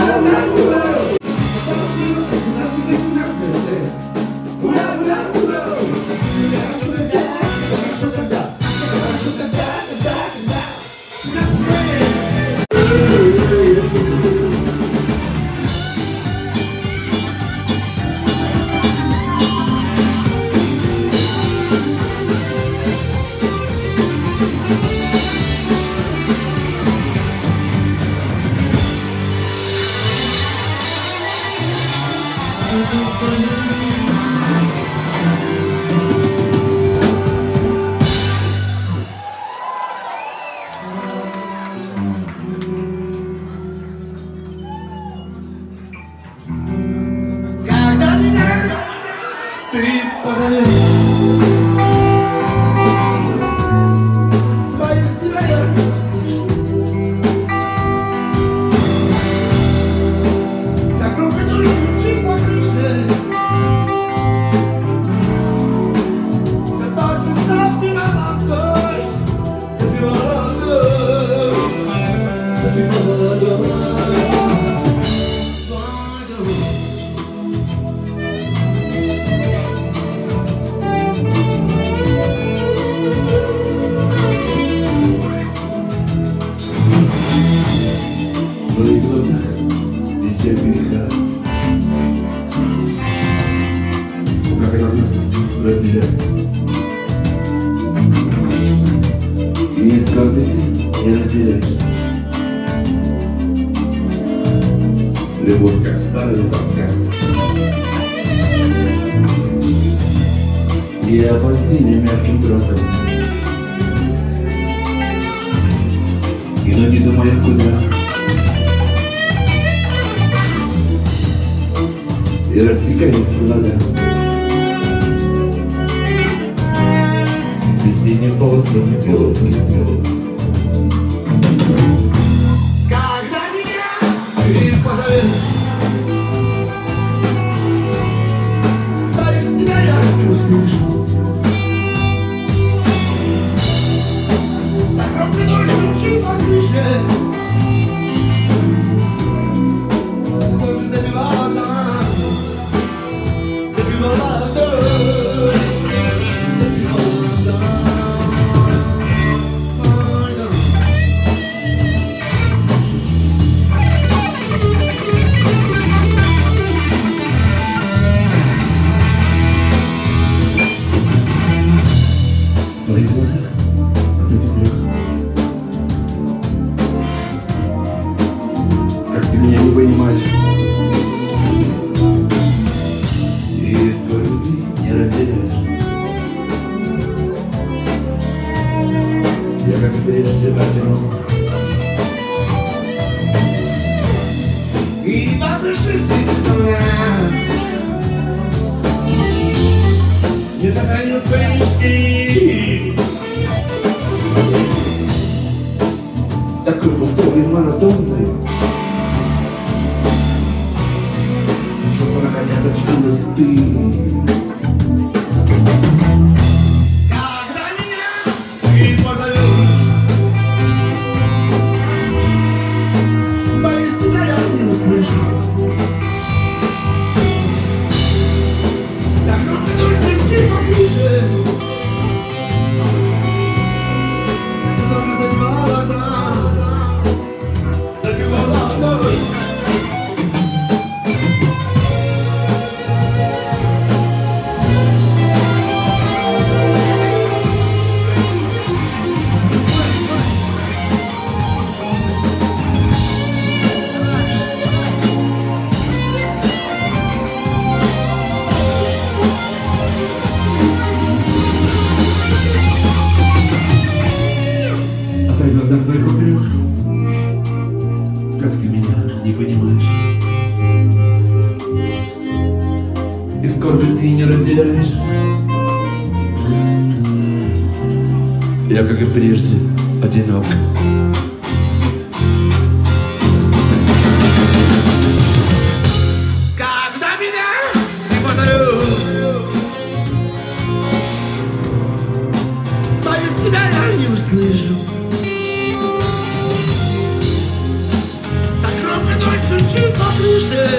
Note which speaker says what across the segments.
Speaker 1: Когда меня ты позовешь, боюсь, тебя я не услышу. Так громко чуть по крыше, все тот же стал мимо дождь, забивала дождь, забивала дождь.
Speaker 2: В твоих глазах дитя греха, как она нас разделяет. И скорби ты не разделяешь. Любовь, как старая тоска, и опасение мягким драком. И но не думая куда, и растекается вода весенним полотном мелодки.
Speaker 1: Когда меня ты позовешь, боюсь, тебя я не услышу. Так громко дождь чуть по крыше, все тоже забивала дождь, забивала дождь, забивала дождь. Ой, дождь.
Speaker 2: В твоих глазах опять грех. Как ты меня не понимаешь, и скоро ты не разделяешь. Я как и прежде одинок,
Speaker 1: И по прошествии сезона не сохранил свои мечты.
Speaker 2: такой пустой и монотонный, чтобы наконец очнулась ты.
Speaker 1: Когда меня ты позовешь, боюсь, тебя я не услышу. Так громко дождь чуть по крыше, все тоже забивала дождь, забивала дождь.
Speaker 2: Опять в глазах твоих упрек, как ты меня не понимаешь, и скорби ты не разделяешь. Я, как и прежде, одинок.
Speaker 1: Когда меня ты позовешь, боюсь, тебя я не услышу. Так громко дождь стучит по крыше,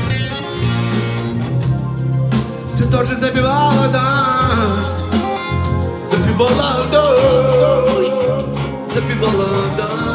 Speaker 1: все тот же забивала дождь, запивала дождь, запивала дождь.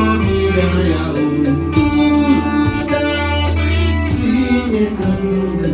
Speaker 2: Коснулась